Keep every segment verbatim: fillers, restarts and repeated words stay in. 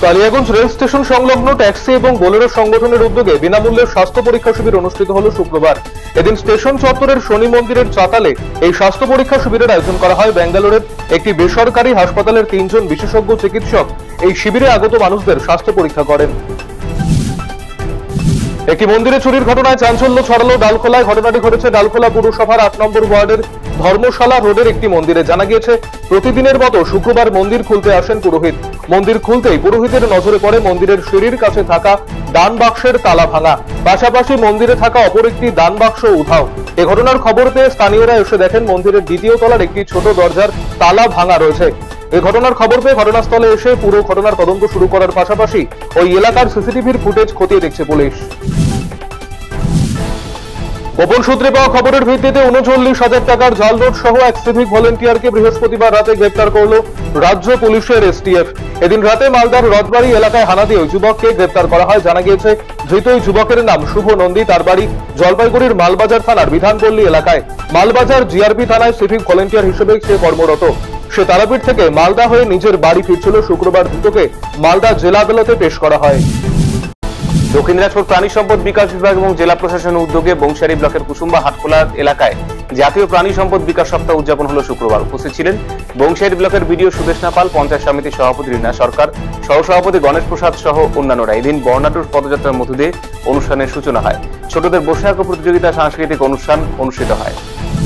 Kaliaganj rail station সংলগ্ন taxi এবং Bolero সংগঠনের উদ্যোগে বিনামূল্যে স্বাস্থ্য পরীক্ষা শিবির অনুষ্ঠিত হল শুক্রবার। এদিন স্টেশন চত্বরের শনি মন্দিরের চাতালে এই স্বাস্থ্য পরীক্ষা শিবিরের আয়োজন করা হয়। বেঙ্গালুরুর একটি বেসরকারি হাসপাতালের তিনজন বিশেষজ্ঞ চিকিৎসক এই শিবিরে আগত মানুষদের স্বাস্থ্য পরীক্ষা করেন। একটি মন্দিরে চুরির ঘটনায় চাঞ্চল্য ছড়ালো ডালখোলায়। ঘটনাটি ঘটেছে ডালখোলা পুরসভার আট নম্বর ওয়ার্ডের ধর্মশালা রোডের একটি মন্দিরে। জানা গিয়েছে, প্রতিদিনের মতো শুক্রবার মন্দির খুলতে আসেন পুরোহিত। মন্দির খুলতেই পুরোহিতের নজরে পড়ে মন্দিরের সিঁড়ির কাছে থাকা দান বাক্সের তালা ভাঙা, পাশাপাশি মন্দিরে থাকা অপর একটি দান বাক্স উধাও। এ ঘটনার খবর পেয়ে স্থানীয়রা এসে দেখেন মন্দিরের দ্বিতীয় তলার একটি ছোট দরজার তালা ভাঙা রয়েছে। এই ঘটনার খবর পেয়ে ঘটনাস্থলে এসে পুরো ঘটনার তদন্ত শুরু করার পাশাপাশি ওই এলাকার সিসিটিভির ফুটেজ খতিয়ে দেখছে পুলিশ। গোপন সূত্রে পাওয়া খবরের ভিত্তিতে উনচল্লিশ হাজার টাকার জাল নোট সহ এক সিভিক ভলেন্টিয়ারকে বৃহস্পতিবার রাতে গ্রেপ্তার করল রাজ্য পুলিশের এসটিএফ। এদিন রাতে মালদার রথবাড়ি এলাকায় হানা দিয়ে যুবককে গ্রেপ্তার করা হয়। জানা গিয়েছে, ধৃত ওই যুবকের নাম শুভ নন্দী। তার বাড়ি জলপাইগুড়ির মালবাজার থানার বিধানপল্লী এলাকায়। মালবাজার জিআরপি থানায় সিভিক ভলেন্টিয়ার হিসেবে সে কর্মরত। সে তারাপীঠ থেকে মালদা হয়ে নিজের বাড়ি ফিরছিল। শুক্রবার ধৃতকে মালদা জেলা আদালতে পেশ করা হয়। দক্ষিণ দিনাজপুর প্রাণী সম্পদ বিকাশ বিভাগ এবং জেলা প্রশাসনের উদ্যোগে বংশারী ব্লকের কুসুম্বা হাটখোলা এলাকায় জাতীয় প্রাণী সম্পদ বিকাশ সপ্তাহ উদযাপন হলো শুক্রবার। উপস্থিত ছিলেন বংশারী ব্লকের বিডিও সুদেশনা পাল, পঞ্চায়েত সমিতির সভাপতি রীনা সরকার, সহসভাপতি গণেশ প্রসাদ সহ অন্যান্যরা। এদিন বর্ণাঢ্য পদযাত্রার মধ্য দিয়ে অনুষ্ঠানের সূচনা হয়। ছোটদের বসে আঁকো প্রতিযোগিতা, সাংস্কৃতিক অনুষ্ঠান অনুষ্ঠিত হয়।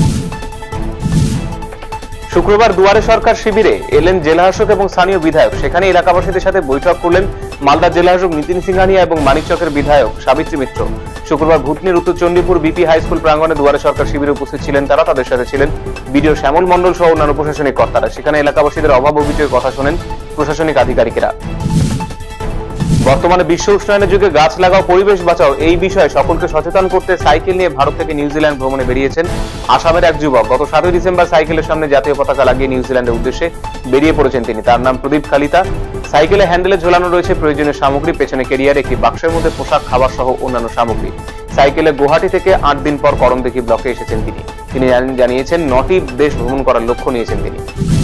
শুক্রবার দুয়ারে সরকার শিবিরে এলেন জেলাশাসক এবং স্থানীয় বিধায়ক। সেখানে এলাকাবাসীদের সাথে বৈঠক করলেন মালদা জেলাশাসক নীতিন সিংহানিয়া এবং মানিকচকের বিধায়ক সাবিত্রী মিত্র। শুক্রবার ভূতনির উত্তর চণ্ডীপুর বিপি হাই স্কুল প্রাঙ্গণে দুয়ারে সরকার শিবিরে উপস্থিত ছিলেন তারা। তাদের সাথে ছিলেন বিডিও শ্যামল মণ্ডল সহ অন্যান্য প্রশাসনিক কর্তারা। সেখানে এলাকাবাসীদের অভাব অভিযোগের কথা শোনেন প্রশাসনিক আধিকারিকেরা। বর্তমানে বিশ্ব উষ্ণায়নের যুগে গাছ লাগাও, পরিবেশ বাঁচাও এই বিষয়ে সকলকে সচেতন করতে সাইকেল নিয়ে ভারত থেকে নিউজিল্যান্ড ভ্রমণে বেরিয়েছেন আসামের এক যুবক। গত সাতই ডিসেম্বর সাইকেলের সামনে জাতীয় পতাকা লাগিয়ে নিউজিল্যান্ডের উদ্দেশ্যে বেরিয়ে পড়েছেন তিনি। তার নাম প্রদীপ কালিতা। সাইকেলে হ্যান্ডেলে ঝোলানো রয়েছে প্রয়োজনীয় সামগ্রী, পেছনে ক্যারিয়ার একটি বাক্সের মধ্যে পোশাক, খাবার সহ অন্যান্য সামগ্রী। সাইকেলে গুয়াহাটি থেকে আট দিন পর করমদিঘি ব্লকে এসেছেন তিনি। তিনি জানিয়েছেন নটি দেশ ভ্রমণ করার লক্ষ্য নিয়েছেন তিনি।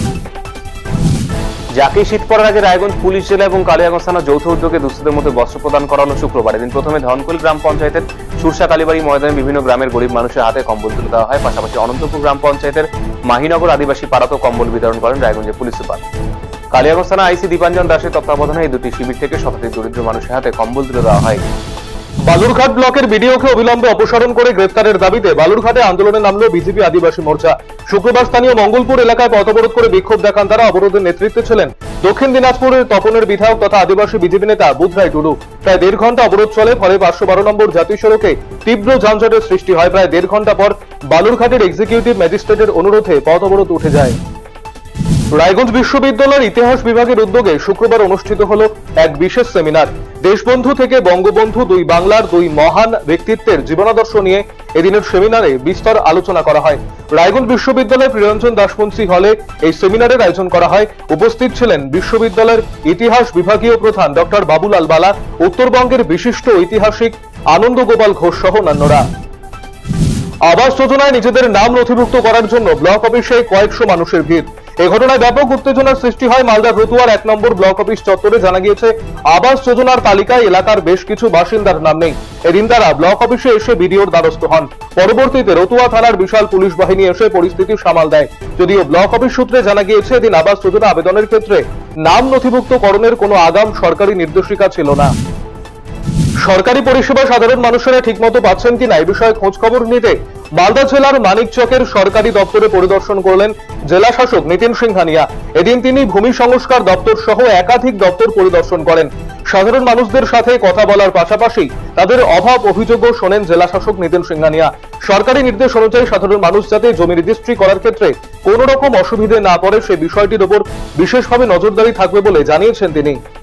যাকে শীত পড়ার আগে রায়গঞ্জ পুলিশ জেলা এবং কালিয়াগঞ্জ থানা যৌথ উদ্যোগে দুস্থদের মধ্যে বস্ত্র প্রদান করা হলো শুক্রবার। এদিন প্রথমে ধনকুল গ্রাম পঞ্চায়েতের সুরসা কালীবাড়ি ময়দানে বিভিন্ন গ্রামের গরিব মানুষের হাতে কম্বল তুলে দেওয়া হয়। পাশাপাশি অনন্তপুর গ্রাম পঞ্চায়েতের মাহিনগর আদিবাসী পাড়াতেও কম্বল বিতরণ করেন রায়গঞ্জের পুলিশ সুপার। কালিয়াগঞ্জ থানা আইসি দীপাঞ্জন দাসের তত্ত্বাবধানে এই দুটি শিবির থেকে শতাধিক দরিদ্র মানুষের হাতে কম্বল তুলে দেওয়া হয়। বালুরঘাট ব্লকের বিডিওকে অবিলম্বে অপসারণ করে গ্রেফতারের দাবিতে বালুরঘাটে আন্দোলনে নামলো বিজেপি আদিবাসী মোর্চা। শুক্রবার স্থানীয় মঙ্গলপুর এলাকায় পথ অবরোধ করে বিক্ষোভ দেখান তারা। অবরোধের নেতৃত্বে ছিলেন দক্ষিণ দিনাজপুরের তপনের বিধায়ক তথা আদিবাসী বিজেপি নেতা বুধরাই টুডু। প্রায় দেড় ঘন্টা অবরোধ চলে, ফলে পাঁচশো বারো নম্বর জাতীয় সড়কে তীব্র যানজটের সৃষ্টি হয়। প্রায় দেড় ঘন্টা পর বালুরঘাটের এক্সিকিউটিভ ম্যাজিস্ট্রেটের অনুরোধে পথ অবরোধ উঠে যায়। রায়গঞ্জ বিশ্ববিদ্যালয়ের ইতিহাস বিভাগের উদ্যোগে শুক্রবার অনুষ্ঠিত হল এক বিশেষ সেমিনার। দেশবন্ধু থেকে বঙ্গবন্ধু, দুই বাংলার দুই মহান ব্যক্তিত্বের জীবনাদর্শ নিয়ে এদিনের সেমিনারে বিস্তর আলোচনা করা হয়। রায়গঞ্জ বিশ্ববিদ্যালয়ের প্রিয়ঞ্জন দাসবংশী হলে এই সেমিনারের আয়োজন করা হয়। উপস্থিত ছিলেন বিশ্ববিদ্যালয়ের ইতিহাস বিভাগীয় প্রধান ডক্টর বাবুলাল বালা, উত্তরবঙ্গের বিশিষ্ট ঐতিহাসিক আনন্দ গোপাল ঘোষ সহ অন্যান্যরা। আবাস যোজনায় নিজেদের নাম নথিভুক্ত করার জন্য ব্লক অফিসে কয়েকশো মানুষের ভিড়। এই ঘটনায় ব্যাপক উত্তেজনার সৃষ্টি হয় মালদার রতুয়ার এক নম্বর ব্লক অফিস চত্বরে। জানা গিয়েছে, আবাস যোজনার তালিকায় এলাকার বেশ কিছু বাসিন্দার নাম নেই। এদিন তারা ব্লক অফিসে এসে বিডিওর দ্বারস্থ হন। পরবর্তীতে রতুয়া থানার বিশাল পুলিশ বাহিনী এসে পরিস্থিতি সামাল দেয়। যদিও ব্লক অফিস সূত্রে জানা গিয়েছে, এদিন আবাস যোজনা আবেদনের ক্ষেত্রে নাম নথিভুক্তকরণের কোনো আগাম সরকারি নির্দেশিকা ছিল না। সরকারি পরিষেবা সাধারণ মানুষেরা ঠিকমতো পাচ্ছেন কিনা এই বিষয়ে খোঁজ খবর নিতে মালদা জেলার মানিকচকের সরকারি দপ্তরে পরিদর্শন করলেন জেলা শাসক নীতিন সিংহানিয়া। এদিন তিনি ভূমি সংস্কার দপ্তর সহ একাধিক দপ্তর পরিদর্শন করেন। সাধারণ মানুষদের সাথে কথা বলার পাশাপাশি তাদের অভাব অভিযোগও শোনেন জেলা শাসক নীতিন সিংহানিয়া। সরকারি নির্দেশ অনুযায়ী সাধারণ মানুষ যাতে জমি রেজিস্ট্রি করার ক্ষেত্রে কোন রকম অসুবিধে না পড়ে সে বিষয়টির উপর বিশেষভাবে নজরদারি থাকবে বলে জানিয়েছেন তিনি।